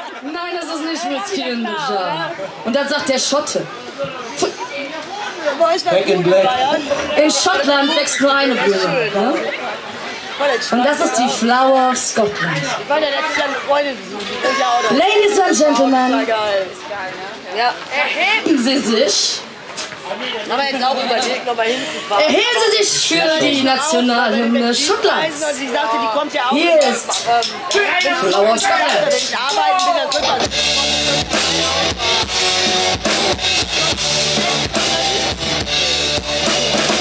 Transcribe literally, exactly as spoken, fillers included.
Nein, das ist nicht Whisky in the Jar. Und dann sagt der Schotte. Back in Black. In Schottland wächst nur eine Blume. Ne? Und das ist die Flower of Scotland. Ich war ja letztes Jahr eine Freundin besuchen. Ladies and Gentlemen, Ja. erheben Sie sich. Aber jetzt auch überlegt, noch mal hinzufahren. Erheben Sie sich für die Nationalhymne Schottlands. Sie sagte, die kommt ja auch. Hier ist Flower of Scotland. Wenn ich arbeiten bin, dann könnte man. Thank